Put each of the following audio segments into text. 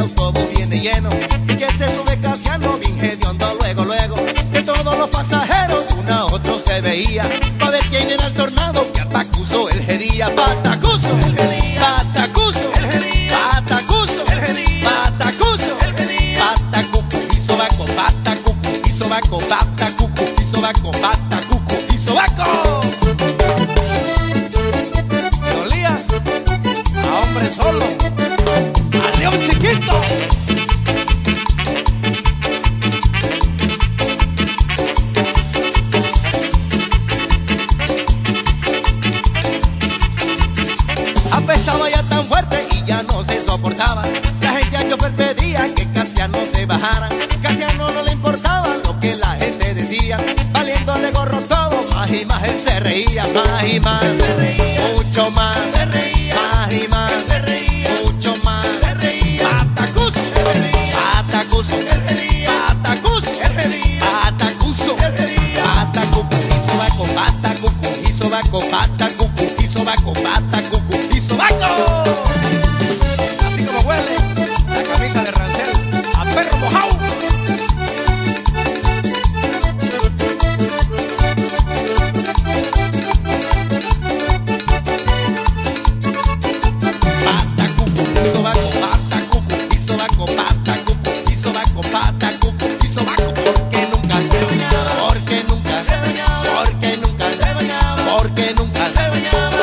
autobús viene lleno y que se sube Casiano bien hediondo luego, luego. De todos los pasajeros, uno a otro se veía pa' ver quién era el tornado que Patacuso el jedía. Patacuso, el jedía. Patacuso, el jedía. Patacuso, el jedía. Patacuso, el jedía. Patacucu y sobaco, patacucu y sobaco, patacucu y sobaco, patacucu y sobaco. Me dolía a hombre solo, a león chiquito. Apestaba ya tan fuerte y ya no se soportaba. La gente a chofer pedía que Casiano se bajara. Casiano no le importaba lo que la gente decía, valiéndole gorro todo, más y más él se reía. Más y más se reía, mucho más se reía, más y más se reía, mucho más se reía. Patacuso, el jedía. Patacuso, el jedía. Patacuso, el jedía. Patacuso, el jedía. Patacucu y sobaco, patacucu y sobaco, patacucu y sobaco, patacucu y sobaco. Así como huele la camisa de Rancel a perro mojado. Patacucu y sobaco, patacucu y sobaco, patacucu y sobaco, patacucu y sobaco. Porque nunca se bañaba, porque nunca se bañaba, porque nunca se bañaba, porque nunca se bañaba.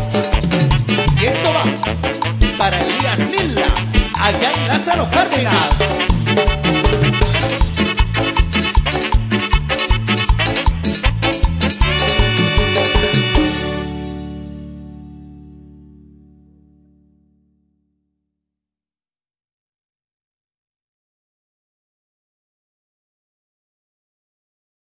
Y esto va para Elías Nila, allá en Lázaro Cárdenas.